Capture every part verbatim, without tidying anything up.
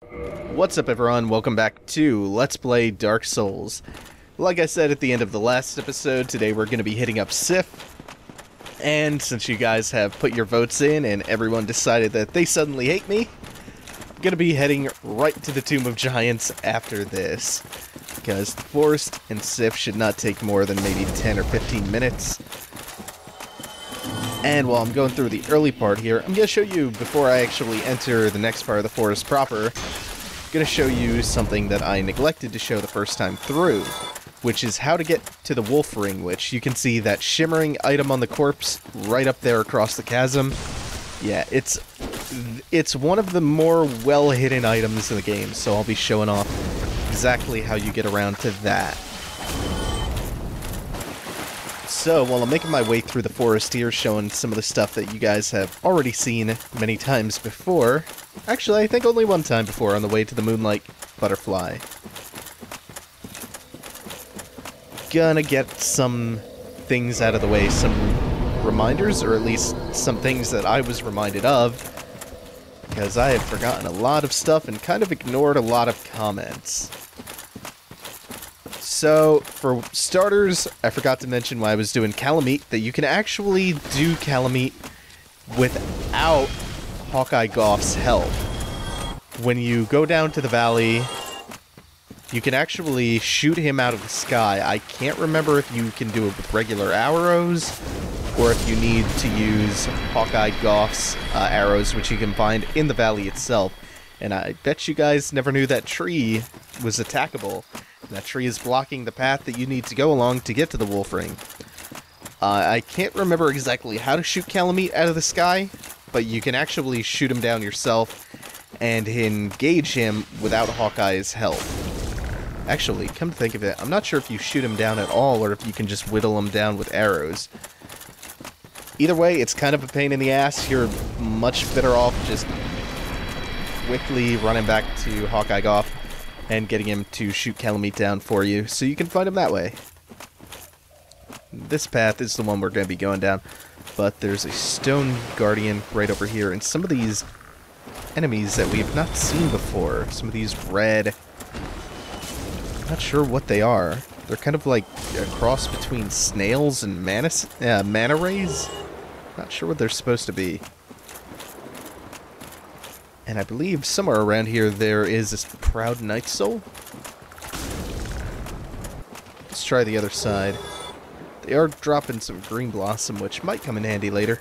What's up everyone, welcome back to Let's Play Dark Souls. Like I said at the end of the last episode, today we're going to be hitting up Sif. And since you guys have put your votes in and everyone decided that they suddenly hate me, I'm going to be heading right to the Tomb of Giants after this. Because the Forest and Sif should not take more than maybe ten or fifteen minutes. And while I'm going through the early part here, I'm going to show you, before I actually enter the next part of the forest proper, I'm going to show you something that I neglected to show the first time through, which is how to get to the wolf ring, which you can see that shimmering item on the corpse right up there across the chasm. Yeah, it's it's one of the more well-hidden items in the game, so I'll be showing off exactly how you get around to that. So, while I'm making my way through the forest here, showing some of the stuff that you guys have already seen many times before. Actually, I think only one time before on the way to the Moonlight Butterfly. Gonna get some things out of the way, some reminders, or at least some things that I was reminded of, because I had forgotten a lot of stuff and kind of ignored a lot of comments. So, for starters, I forgot to mention when I was doing Calamite that you can actually do Calamite without Hawkeye Goth's help. When you go down to the valley, you can actually shoot him out of the sky. I can't remember if you can do it with regular arrows, or if you need to use Hawkeye Goth's uh, arrows, which you can find in the valley itself. And I bet you guys never knew that tree was attackable. That tree is blocking the path that you need to go along to get to the wolf ring. Uh, I can't remember exactly how to shoot Calamite out of the sky, but you can actually shoot him down yourself and engage him without Hawkeye's help. Actually, come to think of it, I'm not sure if you shoot him down at all or if you can just whittle him down with arrows. Either way, it's kind of a pain in the ass. You're much better off just quickly running back to Hawkeye Goth and getting him to shoot Calamite down for you, so you can find him that way. This path is the one we're going to be going down, but there's a stone guardian right over here, and some of these enemies that we have not seen before, some of these red, I'm not sure what they are. They're kind of like a cross between snails and manis, uh, manta rays? Not sure what they're supposed to be. And I believe somewhere around here there is this proud night soul. Let's try the other side. They are dropping some green blossom, which might come in handy later.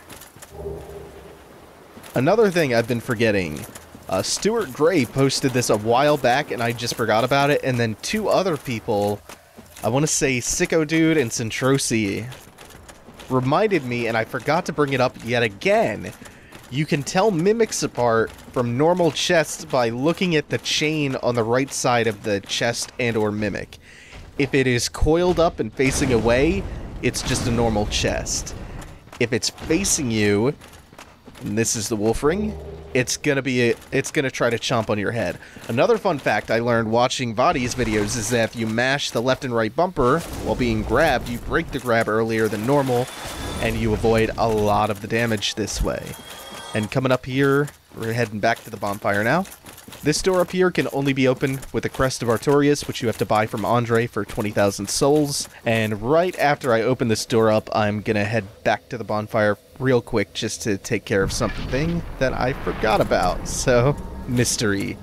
Another thing I've been forgetting. Uh, Stuart Gray posted this a while back and I just forgot about it. And then two other people, I want to say Sicko Dude and Centrosi, reminded me, and I forgot to bring it up yet again. You can tell mimics apart from normal chests by looking at the chain on the right side of the chest and or mimic. If it is coiled up and facing away, it's just a normal chest. If it's facing you, and this is the wolf ring, it's gonna be a, it's gonna try to chomp on your head. Another fun fact I learned watching Vadi's videos is that if you mash the left and right bumper while being grabbed, you break the grab earlier than normal, and you avoid a lot of the damage this way. And coming up here, we're heading back to the bonfire now. This door up here can only be opened with the Crest of Artorias, which you have to buy from Andre for twenty thousand souls. And right after I open this door up, I'm going to head back to the bonfire real quick just to take care of something that I forgot about. So, mystery.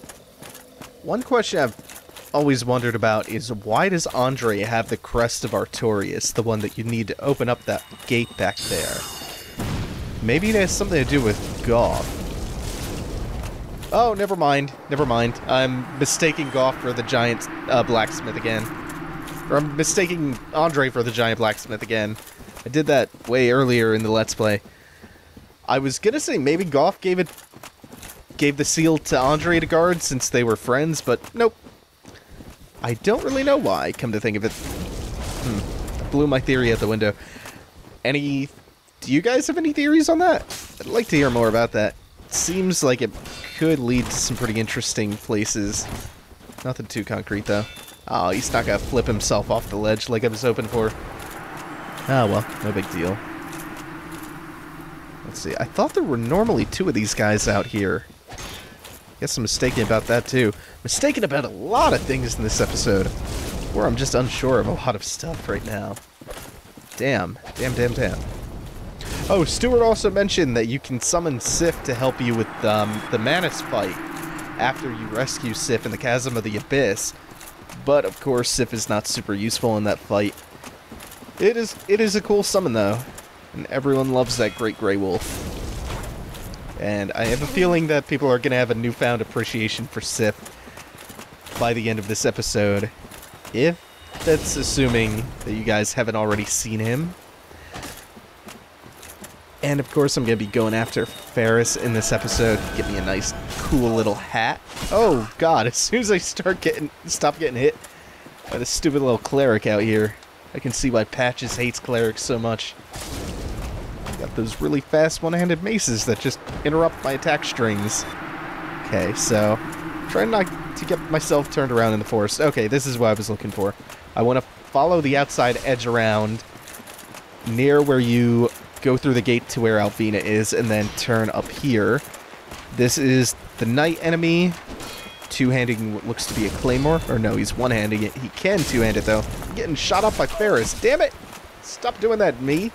One question I've always wondered about is why does Andre have the Crest of Artorias, the one that you need to open up that gate back there? Maybe it has something to do with Goth. Oh, never mind. Never mind. I'm mistaking Goth for the giant uh, blacksmith again. Or I'm mistaking Andre for the giant blacksmith again. I did that way earlier in the Let's Play. I was gonna say maybe Goth gave it, gave the seal to Andre to guard since they were friends, but nope. I don't really know why, come to think of it. Hmm. Blew my theory out the window. Any... Do you guys have any theories on that? I'd like to hear more about that. It seems like it could lead to some pretty interesting places. Nothing too concrete, though. Oh, he's not gonna flip himself off the ledge like I was hoping for. Ah, well, no big deal. Let's see. I thought there were normally two of these guys out here. Guess I'm mistaken about that too. Mistaken about a lot of things in this episode. Or I'm just unsure of a lot of stuff right now. Damn. Damn, damn, damn. Oh, Stuart also mentioned that you can summon Sif to help you with um, the Manus fight after you rescue Sif in the Chasm of the Abyss. But, of course, Sif is not super useful in that fight. It is, it is a cool summon, though. And everyone loves that Great Grey Wolf. And I have a feeling that people are going to have a newfound appreciation for Sif by the end of this episode. If that's assuming that you guys haven't already seen him. And of course I'm going to be going after Pharis in this episode. Get me a nice, cool little hat. Oh god, as soon as I start getting, stop getting hit by this stupid little cleric out here, I can see why Patches hates clerics so much. Got those really fast one-handed maces that just interrupt my attack strings. Okay, so trying not to get myself turned around in the forest. Okay, this is what I was looking for. I want to follow the outside edge around near where you go through the gate to where Alvina is and then turn up here. This is the knight enemy, two-handing what looks to be a claymore. Or no, he's one-handing it. He can two-hand it, though. I'm getting shot up by Pharis. Damn it! Stop doing that, me.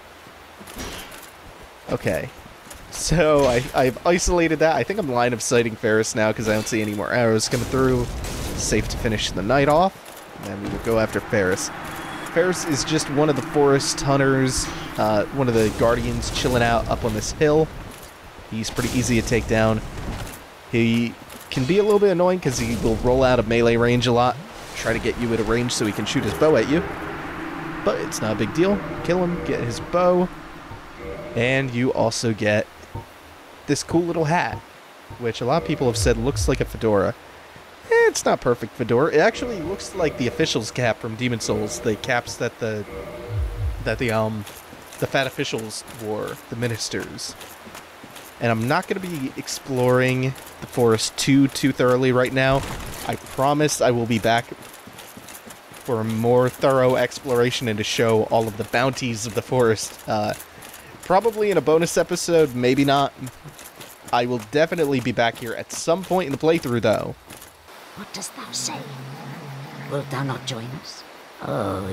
Okay. So, I, I've isolated that. I think I'm line of sighting Pharis now because I don't see any more arrows coming through. Safe to finish the night off. And then we will go after Pharis. Pharis is just one of the forest hunters, uh, one of the guardians chilling out up on this hill. He's pretty easy to take down. He can be a little bit annoying because he will roll out of melee range a lot. Try to get you at a range so he can shoot his bow at you. But it's not a big deal. Kill him, get his bow. And you also get this cool little hat, which a lot of people have said looks like a fedora. Eh, it's not perfect fedora. It actually looks like the official's cap from Demon Souls, the caps that the that the um the fat officials wore, the ministers. And I'm not going to be exploring the forest too too thoroughly right now. I promise I will be back for a more thorough exploration and to show all of the bounties of the forest. Uh, Probably in a bonus episode, maybe not. I will definitely be back here at some point in the playthrough, though. What dost thou say? Wilt thou not join us? Oh,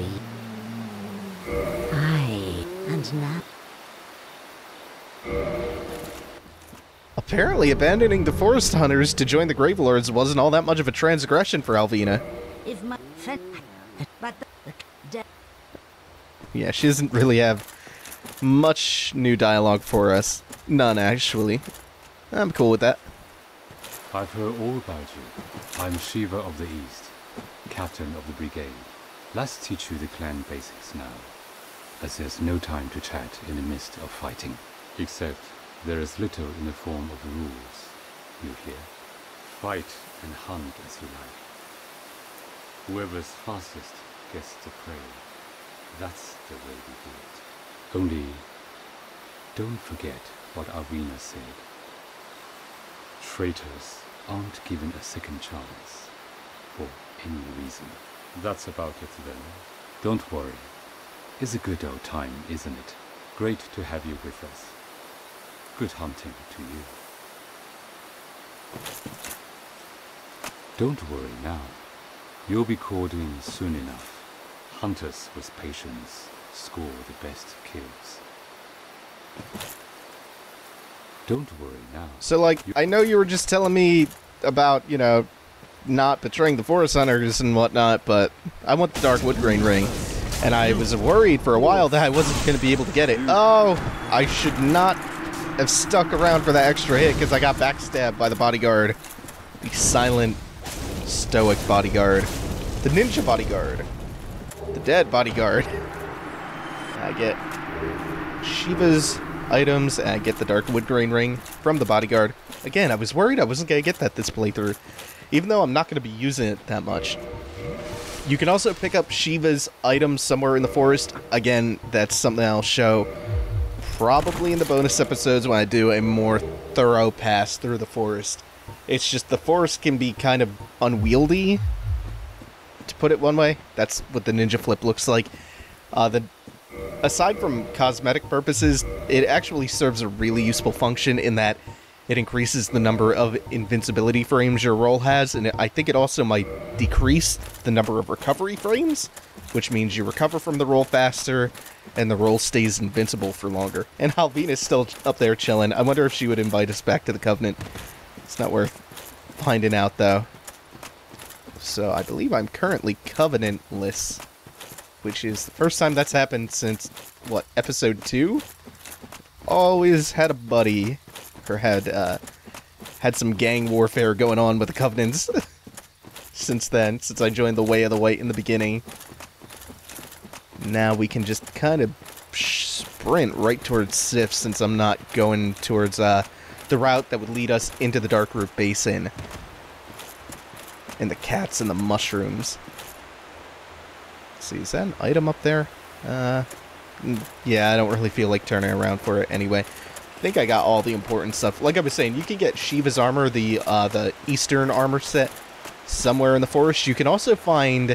aye, and now? Apparently, abandoning the forest hunters to join the Gravelords wasn't all that much of a transgression for Alvina. If my friend, but the Yeah, she doesn't really have much new dialogue for us. None, actually. I'm cool with that. I've heard all about you. I'm Shiva of the East, captain of the brigade. Let's teach you the clan basics now, as there's no time to chat in the midst of fighting. Except there is little in the form of rules, you hear. Fight and hunt as you like. Whoever's fastest gets the prey. That's the way we do it. Only, don't forget what Alvina said. Traitors aren't given a second chance, for any reason. That's about it then. Don't worry. It's a good old time, isn't it? Great to have you with us. Good hunting to you. Don't worry now. You'll be called in soon enough. Hunters with patience score the best kills. Don't worry now. So, like, I know you were just telling me about, you know, not betraying the forest hunters and whatnot, but I want the Dark Woodgrain ring. And I was worried for a while that I wasn't going to be able to get it. Oh, I should not have stuck around for that extra hit because I got backstabbed by the bodyguard. The silent, stoic bodyguard. The ninja bodyguard. The dead bodyguard. I get Shiva's items, and I get the Dark Woodgrain ring from the bodyguard. Again, I was worried I wasn't going to get that this playthrough, even though I'm not going to be using it that much. You can also pick up Shiva's items somewhere in the forest. Again, that's something I'll show probably in the bonus episodes when I do a more thorough pass through the forest. It's just the forest can be kind of unwieldy, to put it one way. That's what the ninja flip looks like. Uh, the Aside from cosmetic purposes, it actually serves a really useful function in that it increases the number of invincibility frames your roll has, and it, I think it also might decrease the number of recovery frames, which means you recover from the roll faster, and the roll stays invincible for longer. And Alvina's still up there chilling. I wonder if she would invite us back to the Covenant. It's not worth finding out, though. So I believe I'm currently Covenantless, which is the first time that's happened since, what, episode two? Always had a buddy, or had, uh, had some gang warfare going on with the Covenants since then, since I joined the Way of the White in the beginning. Now we can just kind of sprint right towards Sif, since I'm not going towards, uh, the route that would lead us into the Darkroot Basin. And the cats and the mushrooms. Let's see, is that an item up there? Uh, yeah, I don't really feel like turning around for it anyway. I think I got all the important stuff. Like I was saying, you can get Shiva's armor, the uh, the Eastern armor set, somewhere in the forest. You can also find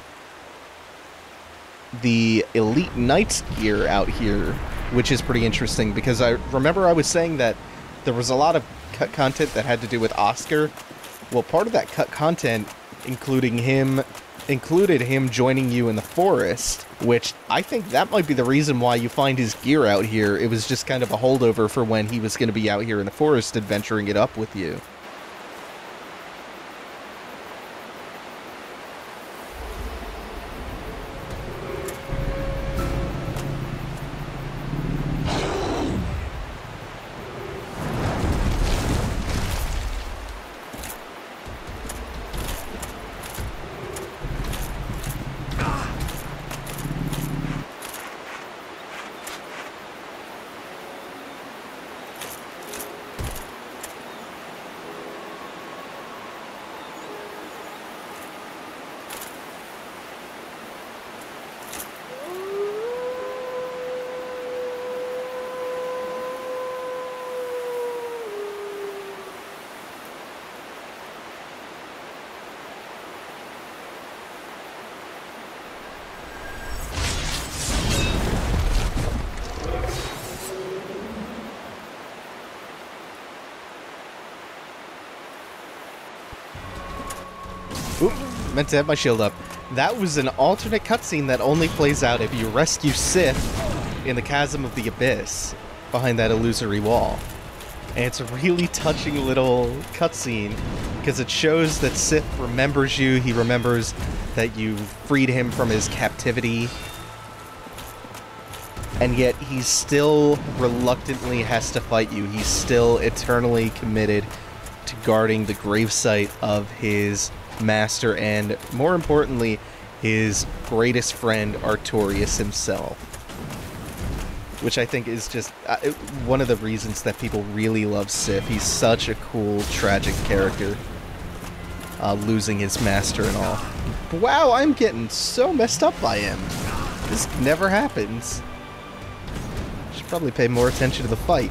the Elite Knight's gear out here, which is pretty interesting, because I remember I was saying that there was a lot of cut content that had to do with Oscar. Well, part of that cut content including him included him joining you in the forest, which I think that might be the reason why you find his gear out here. It was just kind of a holdover for when he was going to be out here in the forest adventuring it up with you. Oop, meant to have my shield up. That was an alternate cutscene that only plays out if you rescue Sif in the Chasm of the Abyss behind that illusory wall. And it's a really touching little cutscene because it shows that Sif remembers you. He remembers that you freed him from his captivity. And yet he still reluctantly has to fight you. He's still eternally committed to guarding the gravesite of his master and, more importantly, his greatest friend, Artorias himself. Which I think is just uh, one of the reasons that people really love Sif. He's such a cool, tragic character. Uh, losing his master and all. But wow, I'm getting so messed up by him. This never happens. Should probably pay more attention to the fight.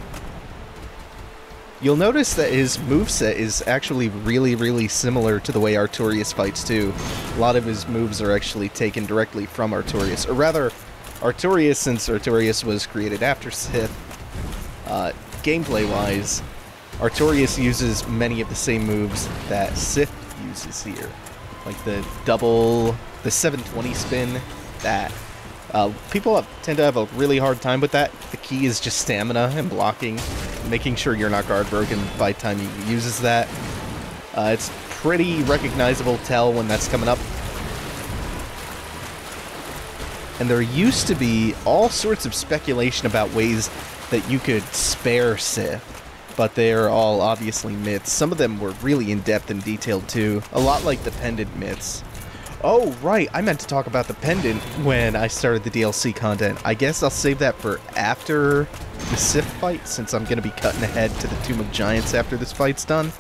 You'll notice that his moveset is actually really, really similar to the way Artorias fights too. A lot of his moves are actually taken directly from Artorias. Or rather, Artorias, since Artorias was created after Sif, uh, gameplay-wise, Artorias uses many of the same moves that Sif uses here. Like the double, the seven twenty spin, that. Uh, people have, tend to have a really hard time with that. The key is just stamina and blocking, making sure you're not guard broken by the time he uses that. Uh, it's pretty recognizable tell when that's coming up. And there used to be all sorts of speculation about ways that you could spare Sif, but they're all obviously myths. Some of them were really in-depth and detailed too, a lot like the Pendant myths. Oh, right, I meant to talk about the Pendant when I started the D L C content. I guess I'll save that for after the Sif fight, since I'm going to be cutting ahead to the Tomb of Giants after this fight's done.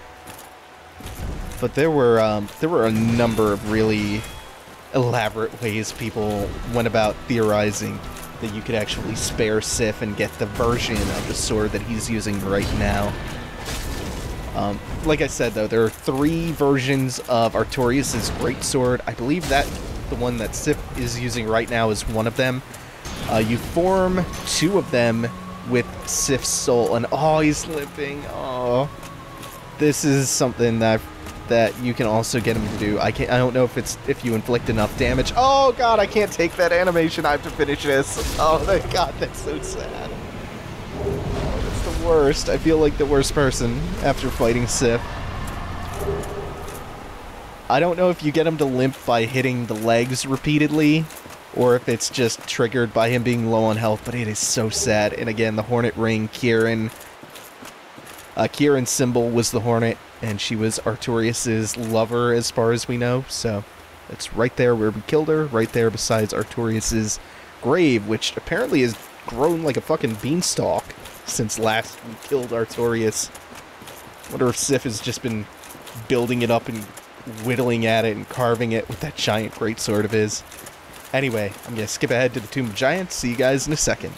But there were, um, there were a number of really elaborate ways people went about theorizing that you could actually spare Sif and get the version of the sword that he's using right now. Um, like I said, though, there are three versions of Artorias' greatsword. I believe that the one that Sif is using right now is one of them. Uh, you form two of them with Sif's soul, and oh, he's limping. Oh, this is something that that you can also get him to do. I can't. I don't know if it's if you inflict enough damage. Oh God, I can't take that animation. I have to finish this. Oh thank God, that's so sad. Oh, that's the worst. I feel like the worst person after fighting Sif. I don't know if you get him to limp by hitting the legs repeatedly, or if it's just triggered by him being low on health, but it is so sad. And again, the Hornet Ring, Kieran. Uh, Kieran's symbol was the Hornet, and she was Artorias' lover as far as we know, so it's right there where we killed her, right there besides Artorias' grave, which apparently has grown like a fucking beanstalk since last we killed Artorias. I wonder if Sif has just been building it up and whittling at it and carving it with that giant greatsword of his. Anyway, I'm going to skip ahead to the Tomb of Giants. See you guys in a second.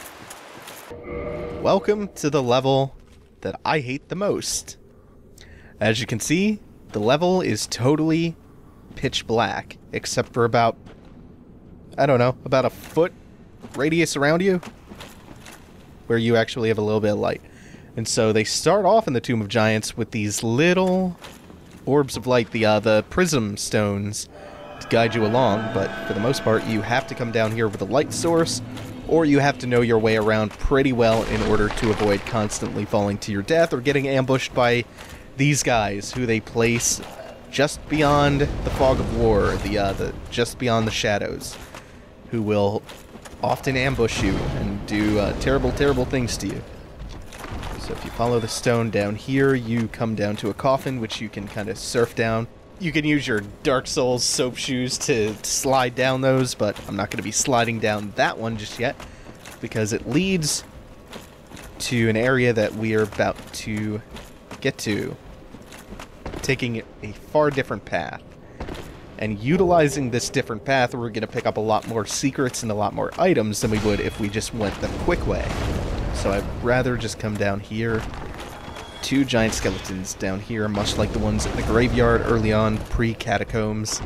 Welcome to the level that I hate the most. As you can see, the level is totally pitch black, except for about, I don't know, about a foot radius around you, where you actually have a little bit of light. And so they start off in the Tomb of Giants with these little orbs of light, the uh, the prism stones, to guide you along, but for the most part you have to come down here with a light source, or you have to know your way around pretty well in order to avoid constantly falling to your death or getting ambushed by these guys, who they place just beyond the fog of war, the uh, the just beyond the shadows, who will often ambush you and do uh, terrible, terrible things to you. So if you follow the stone down here, you come down to a coffin, which you can kind of surf down. You can use your Dark Souls soap shoes to, to slide down those, but I'm not going to be sliding down that one just yet, because it leads to an area that we are about to get to, taking a far different path. And utilizing this different path, we're going to pick up a lot more secrets and a lot more items than we would if we just went the quick way. So I'd rather just come down here. Two giant skeletons down here, much like the ones in the graveyard early on, pre-catacombs.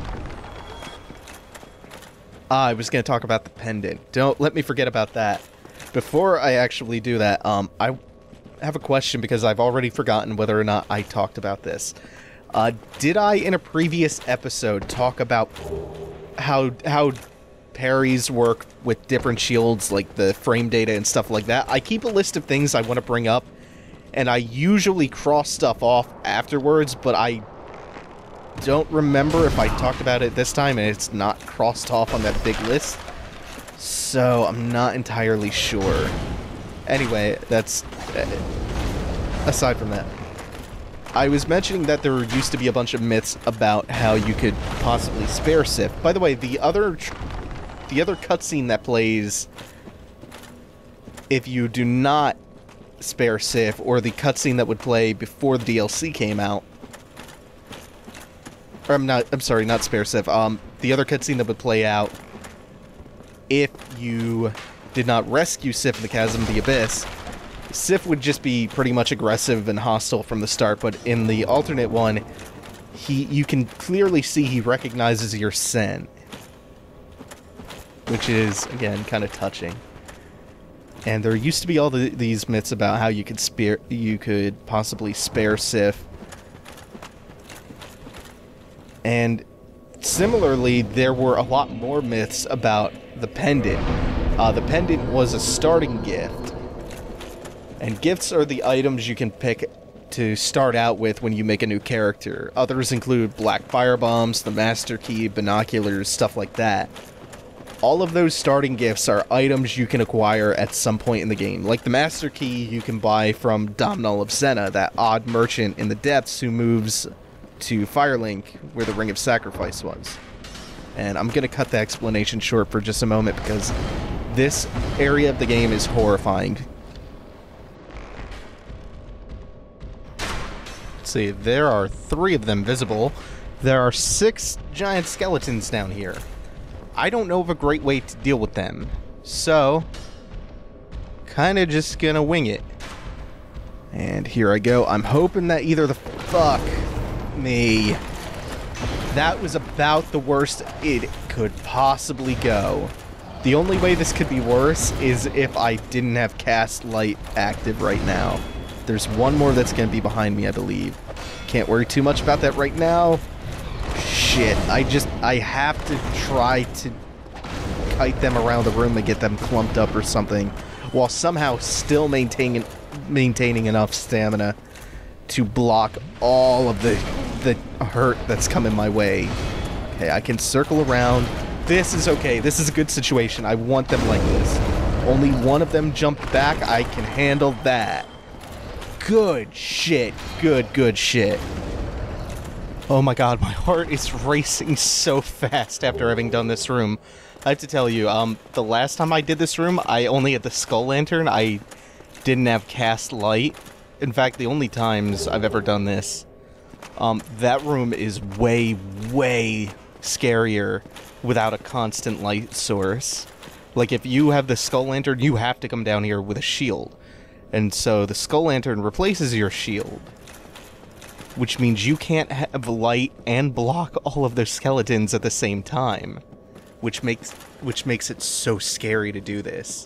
Ah, I was going to talk about the pendant. Don't let me forget about that. Before I actually do that, um, I have a question because I've already forgotten whether or not I talked about this. Uh, did I, in a previous episode, talk about how how parries work with different shields, like the frame data and stuff like that? I keep a list of things I want to bring up, and I usually cross stuff off afterwards, but I don't remember if I talked about it this time, and it's not crossed off on that big list, so I'm not entirely sure. Anyway, that's... Uh, aside from that, I was mentioning that there used to be a bunch of myths about how you could possibly spare Sif. By the way, the other... The other cutscene that plays if you do not spare Sif, or the cutscene that would play before the D L C came out, or I'm not, I'm sorry, not spare Sif, um, the other cutscene that would play out if you did not rescue Sif in the Chasm of the Abyss, Sif would just be pretty much aggressive and hostile from the start, but in the alternate one, he, you can clearly see he recognizes your scent, which is, again, kind of touching. And there used to be all the, these myths about how you could spare, you could possibly spare Sif. And similarly, there were a lot more myths about the pendant. Uh, the pendant was a starting gift. And gifts are the items you can pick to start out with when you make a new character. Others include black fire bombs, the master key, binoculars, stuff like that. All of those starting gifts are items you can acquire at some point in the game. Like the Master Key you can buy from Domhnall of Senna, that odd merchant in the depths who moves to Firelink, where the Ring of Sacrifice was. And I'm going to cut the explanation short for just a moment because this area of the game is horrifying. Let's see, there are three of them visible. There are six giant skeletons down here. I don't know of a great way to deal with them, so kind of just gonna wing it. And here I go. I'm hoping that either the fuck me. That was about the worst it could possibly go. The only way this could be worse is if I didn't have cast light active right now. There's one more that's going to be behind me, I believe. Can't worry too much about that right now. Shit, I just, I have to try to kite them around the room and get them clumped up or something, while somehow still maintaining maintaining enough stamina to block all of the, the hurt that's coming my way. Okay, I can circle around. This is okay. This is a good situation. I want them like this. Only one of them jumped back. I can handle that. Good shit. Good, good shit. Oh my god, my heart is racing so fast after having done this room. I have to tell you, um, the last time I did this room, I only had the skull lantern. I didn't have cast light. In fact, the only times I've ever done this, um, that room is way, way scarier without a constant light source. Like, if you have the skull lantern, you have to come down here with a shield. And so the skull lantern replaces your shield, which means you can't have light and block all of their skeletons at the same time, which makes which makes it so scary to do this.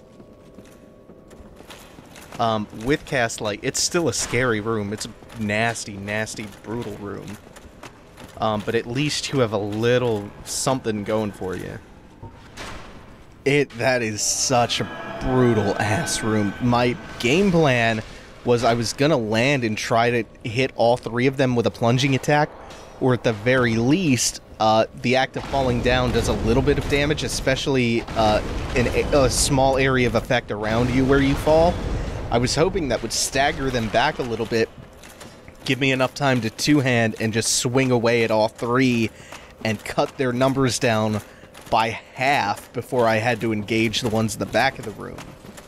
Um, with cast light, it's still a scary room. It's a nasty, nasty, brutal room. Um, but at least you have a little something going for you. It that is such a brutal ass room. My game plan was I was gonna land and try to hit all three of them with a plunging attack, or at the very least, uh, the act of falling down does a little bit of damage, especially uh, in a, a small area of effect around you where you fall. I was hoping that would stagger them back a little bit, give me enough time to two-hand and just swing away at all three and cut their numbers down by half before I had to engage the ones in the back of the room.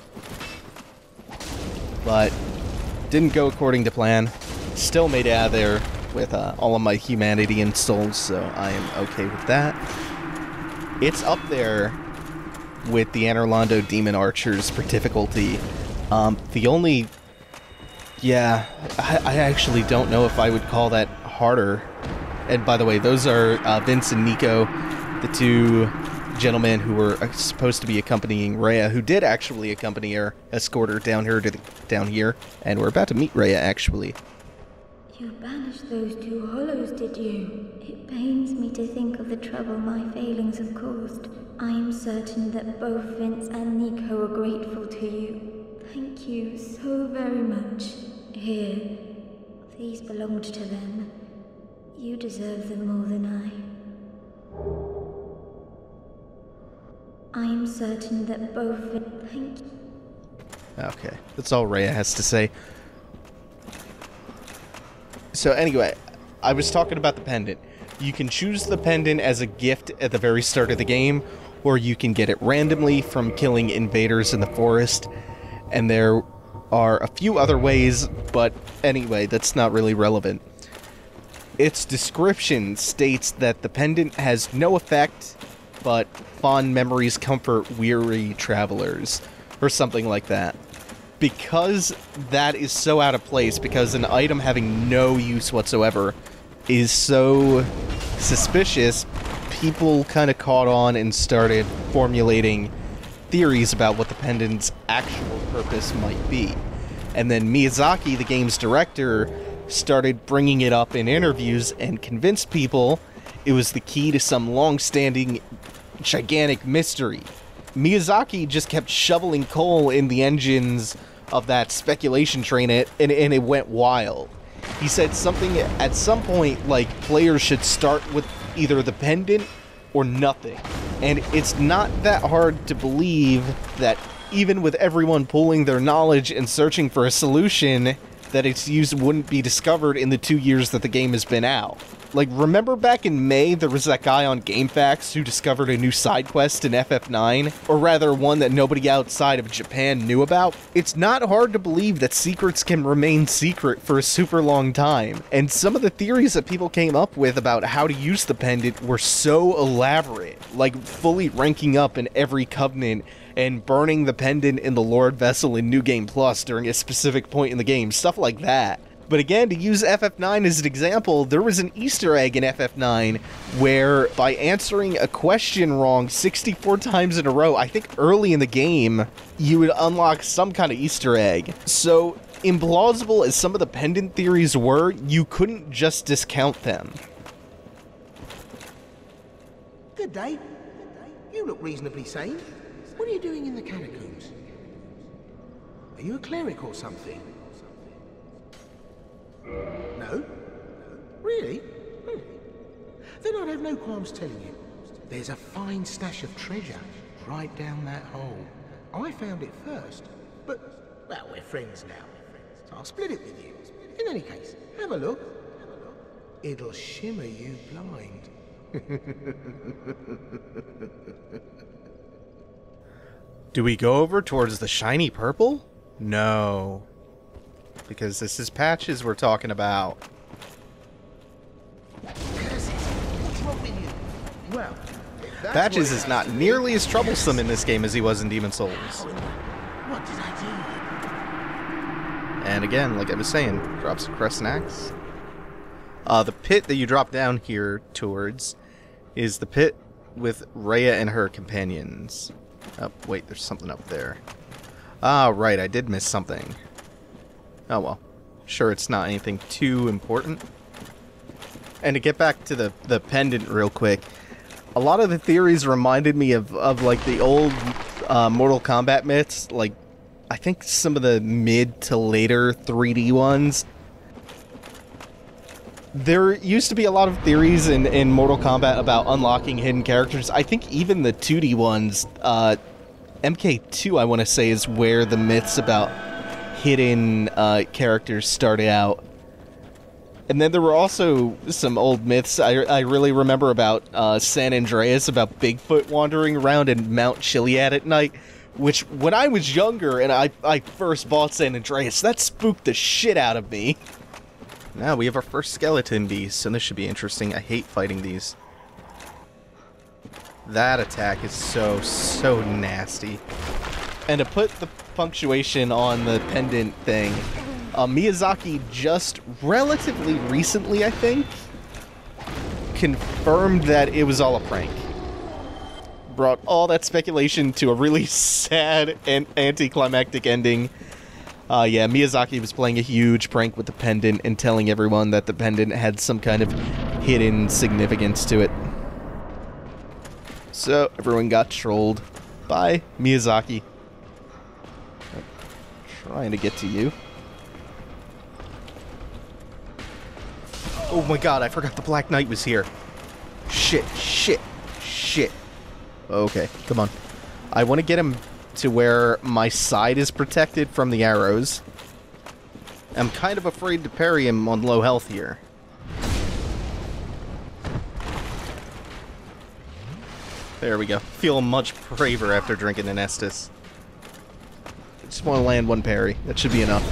But didn't go according to plan. Still made it out of there with uh, all of my humanity and souls, so I am okay with that. It's up there with the Anorlando Demon Archers for difficulty. Um, the only... Yeah, I, I actually don't know if I would call that harder. And by the way, those are uh, Vince and Nico, the two gentlemen who were supposed to be accompanying Rhea, who did actually accompany her, escort her down here to the, down here, and we're about to meet Rhea, actually. You banished those two hollows, did you? It pains me to think of the trouble my failings have caused. I am certain that both Vince and Nico are grateful to you. Thank you so very much. Here, these belonged to them. You deserve them more than I. I am certain that both... Thank you. Okay, that's all Rhea has to say. So anyway, I was talking about the pendant. You can choose the pendant as a gift at the very start of the game, or you can get it randomly from killing invaders in the forest. And there are a few other ways, but anyway, that's not really relevant. Its description states that the pendant has no effect, but fond memories comfort weary travelers, or something like that. Because that is so out of place, because an item having no use whatsoever is so suspicious, people kind of caught on and started formulating theories about what the pendant's actual purpose might be. And then Miyazaki, the game's director, started bringing it up in interviews and convinced people it was the key to some long-standing gigantic mystery. Miyazaki just kept shoveling coal in the engines of that speculation train, and, and it went wild. He said something at some point like players should start with either the pendant or nothing. And it's not that hard to believe that even with everyone pooling their knowledge and searching for a solution, that its use wouldn't be discovered in the two years that the game has been out. Like, remember back in May, there was that guy on GameFAQs who discovered a new side quest in F F nine? Or rather, one that nobody outside of Japan knew about? It's not hard to believe that secrets can remain secret for a super long time. And some of the theories that people came up with about how to use the pendant were so elaborate. Like, fully ranking up in every covenant and burning the pendant in the Lord Vessel in New Game Plus during a specific point in the game. Stuff like that. But again, to use F F nine as an example, there was an Easter egg in F F nine where by answering a question wrong sixty-four times in a row, I think early in the game, you would unlock some kind of Easter egg. So, implausible as some of the pendant theories were, you couldn't just discount them. Good day. You look reasonably sane. What are you doing in the catacombs? Are you a cleric or something? No? Really? Hmm. Then I'd have no qualms telling you. There's a fine stash of treasure right down that hole. I found it first, but, well, we're friends now, so I'll split it with you. In any case, have a look. It'll shimmer you blind. Do we go over towards the shiny purple? No. Because this is Patches we're talking about. Curses! What's wrong with you? Well, if that's Patches what is it not has to nearly be, as troublesome in this game as he was in Demon's Souls. What did I And again, like I was saying, drops a Crescent Axe. Uh, the pit that you drop down here towards is the pit with Rhea and her companions. Oh, wait, there's something up there. Ah, right, I did miss something. Oh well. Sure, it's not anything too important. And to get back to the, the pendant real quick, a lot of the theories reminded me of, of like, the old uh, Mortal Kombat myths. Like, I think some of the mid to later three D ones. There used to be a lot of theories in, in Mortal Kombat about unlocking hidden characters. I think even the two D ones, uh, M K two, I want to say, is where the myths about hidden uh, characters started out. And then there were also some old myths I, I really remember about uh, San Andreas, about Bigfoot wandering around in Mount Chiliad at night, which, when I was younger and I, I first bought San Andreas, that spooked the shit out of me. Now we have our first skeleton beast, and this should be interesting. I hate fighting these. That attack is so, so nasty. And to put the punctuation on the pendant thing, uh, Miyazaki just relatively recently, I think, confirmed that it was all a prank. Brought all that speculation to a really sad and anticlimactic ending. Uh, yeah, Miyazaki was playing a huge prank with the pendant and telling everyone that the pendant had some kind of hidden significance to it. So, everyone got trolled by Miyazaki. I'm trying to get to you. Oh my god, I forgot the Black Knight was here. Shit, shit, shit. Okay, come on. I want to get him to where my side is protected from the arrows. I'm kind of afraid to parry him on low health here. There we go. Feel much braver after drinking an Estus. Just want to land one parry. That should be enough.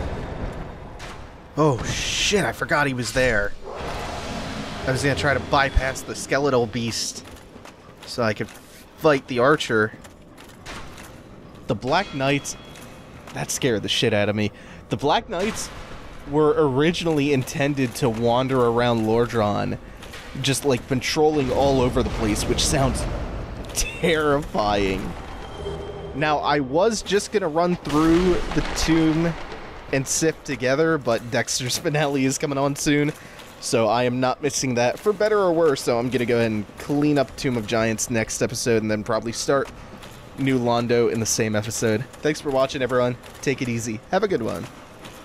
Oh shit, I forgot he was there. I was gonna try to bypass the skeletal beast so I could fight the archer. The Black Knights, that scared the shit out of me. The Black Knights were originally intended to wander around Lordran, just like patrolling all over the place, which sounds terrifying. Now, I was just gonna run through the tomb and Sif together, but Dexter's finale is coming on soon, so I am not missing that, for better or worse. So I'm gonna go ahead and clean up Tomb of Giants next episode, and then probably start New Londo in the same episode. Thanks for watching, everyone. Take it easy. Have a good one.